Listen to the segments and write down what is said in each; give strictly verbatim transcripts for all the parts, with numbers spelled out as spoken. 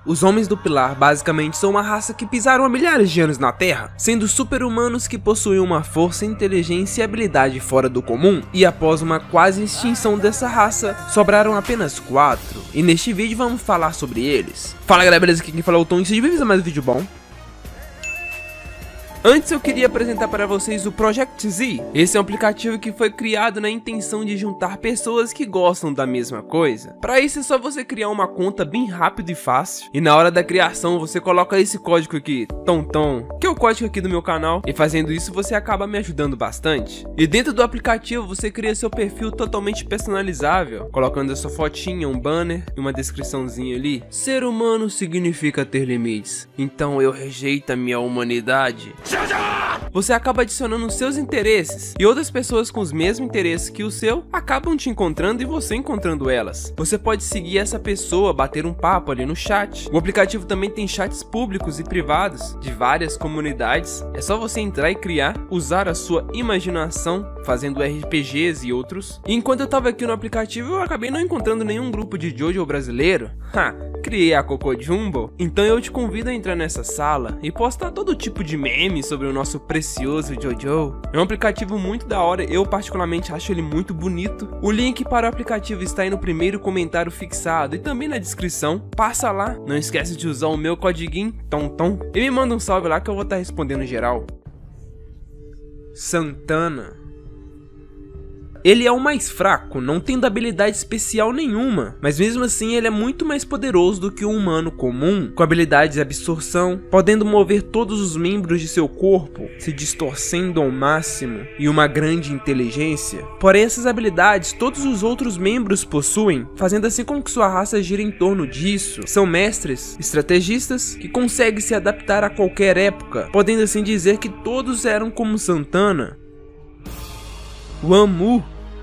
Os Homens do Pilar basicamente são uma raça que pisaram há milhares de anos na Terra, sendo super-humanos que possuem uma força, inteligência e habilidade fora do comum, e após uma quase extinção dessa raça, sobraram apenas quatro, e neste vídeo vamos falar sobre eles. Fala galera, beleza? Aqui quem fala é o Tom e sejam bem-vindos a mais um vídeo bom. Antes eu queria apresentar para vocês o Project Z. Esse é um aplicativo que foi criado na intenção de juntar pessoas que gostam da mesma coisa. Para isso é só você criar uma conta bem rápido e fácil, e na hora da criação você coloca esse código aqui, TOMTOM, que é o código aqui do meu canal, e fazendo isso você acaba me ajudando bastante. E dentro do aplicativo você cria seu perfil totalmente personalizável, colocando a sua fotinha, um banner e uma descriçãozinha ali. Ser humano significa ter limites, então eu rejeito a minha humanidade. Você acaba adicionando seus interesses, e outras pessoas com os mesmos interesses que o seu acabam te encontrando e você encontrando elas. Você pode seguir essa pessoa, bater um papo ali no chat. O aplicativo também tem chats públicos e privados de várias comunidades. É só você entrar e criar, usar a sua imaginação fazendo R P Gs e outros. E enquanto eu tava aqui no aplicativo eu acabei não encontrando nenhum grupo de Jojo brasileiro. Ha! Criei a Coco Jumbo, então eu te convido a entrar nessa sala e postar todo tipo de memes sobre o nosso precioso Jojo. É um aplicativo muito da hora, eu particularmente acho ele muito bonito. O link para o aplicativo está aí no primeiro comentário fixado e também na descrição. Passa lá, não esquece de usar o meu codiguinho TOMTOM e me manda um salve lá que eu vou estar respondendo geral. Santana. Ele é o mais fraco, não tendo habilidade especial nenhuma, mas mesmo assim ele é muito mais poderoso do que um humano comum, com habilidades de absorção, podendo mover todos os membros de seu corpo, se distorcendo ao máximo, e uma grande inteligência. Porém essas habilidades todos os outros membros possuem, fazendo assim com que sua raça gira em torno disso. São mestres, estrategistas, que conseguem se adaptar a qualquer época, podendo assim dizer que todos eram como Santana. Wanmu.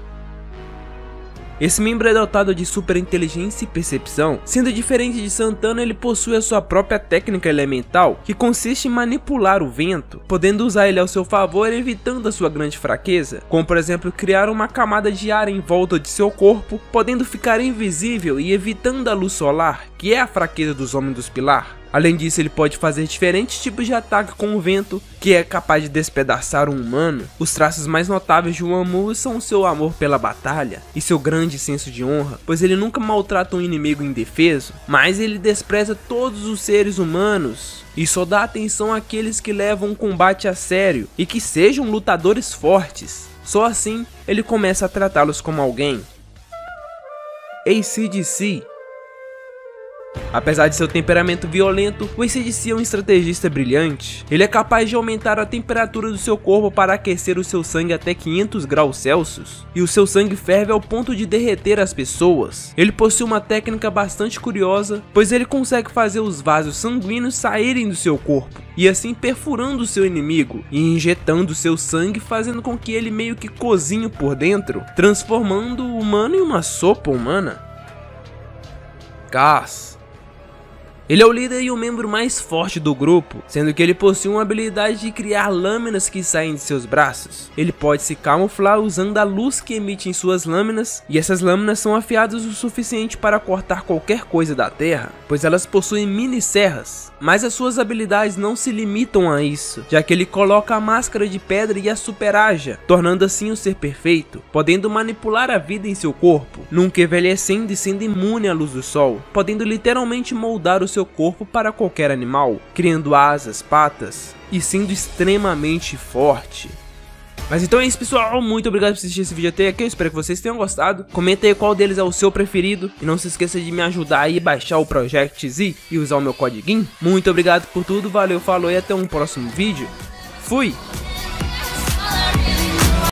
Esse membro é dotado de super inteligência e percepção. Sendo diferente de Santana, ele possui a sua própria técnica elemental, que consiste em manipular o vento, podendo usar ele ao seu favor, evitando a sua grande fraqueza, como por exemplo criar uma camada de ar em volta de seu corpo, podendo ficar invisível e evitando a luz solar, que é a fraqueza dos Homens dos Pilar. Além disso, ele pode fazer diferentes tipos de ataque com o vento, que é capaz de despedaçar um humano. Os traços mais notáveis de Wanmu são seu amor pela batalha e seu grande senso de honra, pois ele nunca maltrata um inimigo indefeso, mas ele despreza todos os seres humanos e só dá atenção àqueles que levam o combate a sério e que sejam lutadores fortes. Só assim, ele começa a tratá-los como alguém. A C D C. Apesar de seu temperamento violento, o A C D C é um estrategista brilhante. Ele é capaz de aumentar a temperatura do seu corpo para aquecer o seu sangue até quinhentos graus Celsius, e o seu sangue ferve ao ponto de derreter as pessoas. Ele possui uma técnica bastante curiosa, pois ele consegue fazer os vasos sanguíneos saírem do seu corpo, e assim perfurando o seu inimigo, e injetando seu sangue, fazendo com que ele meio que cozinhe por dentro, transformando o humano em uma sopa humana. Gás. Ele é o líder e o membro mais forte do grupo, sendo que ele possui uma habilidade de criar lâminas que saem de seus braços. Ele pode se camuflar usando a luz que emite em suas lâminas, e essas lâminas são afiadas o suficiente para cortar qualquer coisa da terra, pois elas possuem mini serras. Mas as suas habilidades não se limitam a isso, já que ele coloca a máscara de pedra e a superaja, tornando assim o ser perfeito, podendo manipular a vida em seu corpo, nunca envelhecendo e sendo imune à luz do sol, podendo literalmente moldar o seu corpo para qualquer animal, criando asas, patas e sendo extremamente forte. Mas então é isso, pessoal, muito obrigado por assistir esse vídeo até aqui, eu espero que vocês tenham gostado. Comenta aí qual deles é o seu preferido e não se esqueça de me ajudar aí a baixar o Project Z e usar o meu codiguinho. Muito obrigado por tudo, valeu, falou e até um próximo vídeo. Fui!